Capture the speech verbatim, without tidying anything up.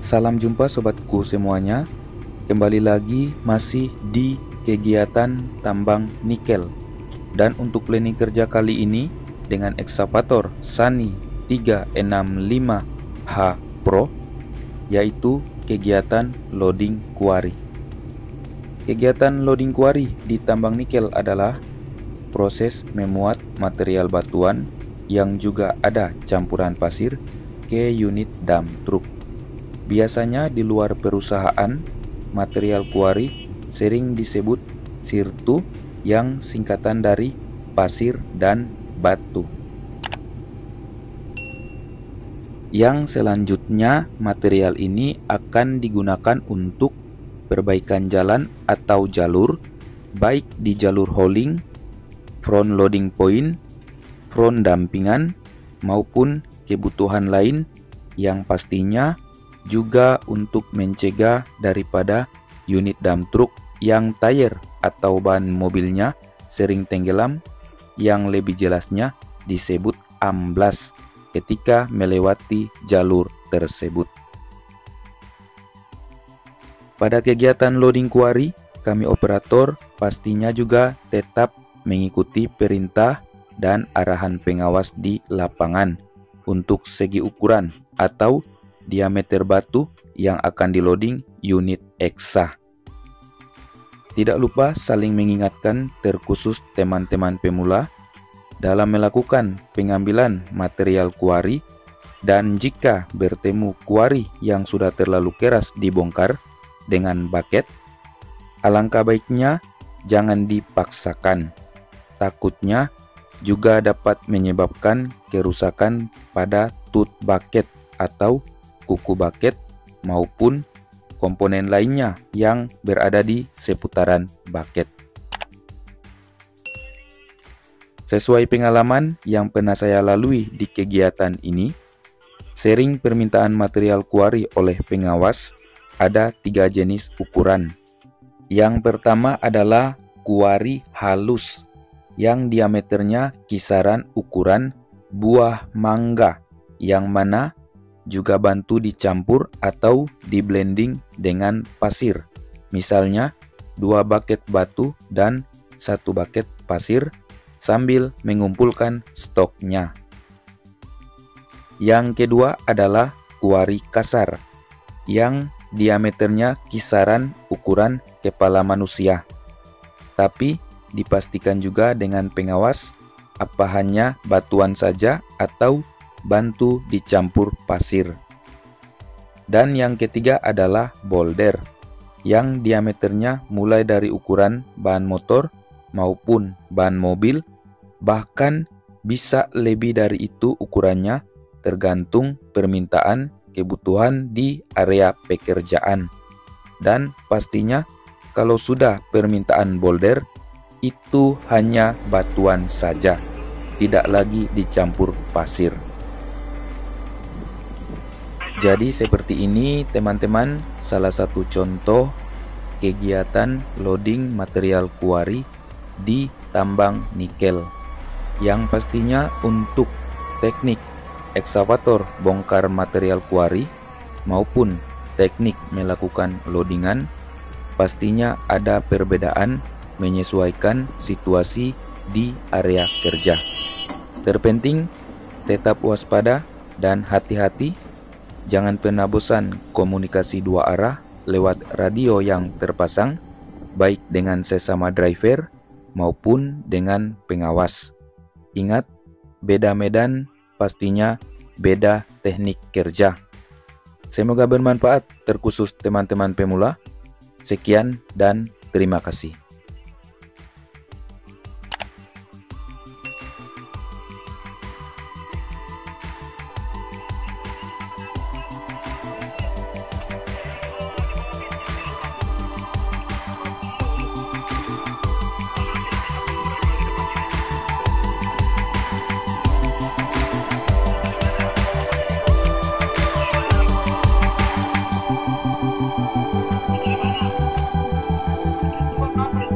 Salam jumpa sobatku semuanya. Kembali lagi masih di kegiatan tambang nikel. Dan untuk planning kerja kali ini dengan ekskavator Sani tiga enam lima H Pro, yaitu kegiatan loading quarry. Kegiatan loading quarry di tambang nikel adalah proses memuat material batuan yang juga ada campuran pasir ke unit dump truck. Biasanya di luar perusahaan, material quarry sering disebut sirtu yang singkatan dari pasir dan batu. Yang selanjutnya, material ini akan digunakan untuk perbaikan jalan atau jalur, baik di jalur hauling, front loading point, front dampingan, maupun kebutuhan lain yang pastinya juga untuk mencegah daripada unit dump truck yang tayar atau ban mobilnya sering tenggelam, yang lebih jelasnya disebut amblas ketika melewati jalur tersebut. Pada kegiatan loading quarry, kami operator pastinya juga tetap mengikuti perintah dan arahan pengawas di lapangan untuk segi ukuran atau diameter batu yang akan di loading unit eksa. Tidak lupa saling mengingatkan terkhusus teman-teman pemula dalam melakukan pengambilan material quarry, dan jika bertemu quarry yang sudah terlalu keras dibongkar dengan bucket, alangkah baiknya jangan dipaksakan. Takutnya juga dapat menyebabkan kerusakan pada tooth bucket atau kuku bucket maupun komponen lainnya yang berada di seputaran bucket. Sesuai pengalaman yang pernah saya lalui di kegiatan ini, sering permintaan material quarry oleh pengawas ada tiga jenis ukuran. Yang pertama adalah quarry halus yang diameternya kisaran ukuran buah mangga, yang mana juga bantu dicampur atau di blending dengan pasir. Misalnya dua bucket batu dan satu bucket pasir sambil mengumpulkan stoknya. Yang kedua adalah quarry kasar yang diameternya kisaran ukuran kepala manusia, tapi dipastikan juga dengan pengawas apa hanya batuan saja atau bantu dicampur pasir. Dan yang ketiga adalah boulder yang diameternya mulai dari ukuran ban motor maupun ban mobil, bahkan bisa lebih dari itu ukurannya tergantung permintaan kebutuhan di area pekerjaan. Dan pastinya kalau sudah permintaan boulder, itu hanya batuan saja, tidak lagi dicampur pasir. Jadi seperti ini teman-teman, salah satu contoh kegiatan loading material quarry di tambang nikel, yang pastinya untuk teknik ekskavator bongkar material quarry maupun teknik melakukan loadingan pastinya ada perbedaan menyesuaikan situasi di area kerja. Terpenting tetap waspada dan hati-hati. Jangan pernah bosan komunikasi dua arah lewat radio yang terpasang, baik dengan sesama driver maupun dengan pengawas. Ingat, beda medan pastinya beda teknik kerja. Semoga bermanfaat terkhusus teman-teman pemula. Sekian dan terima kasih. Apa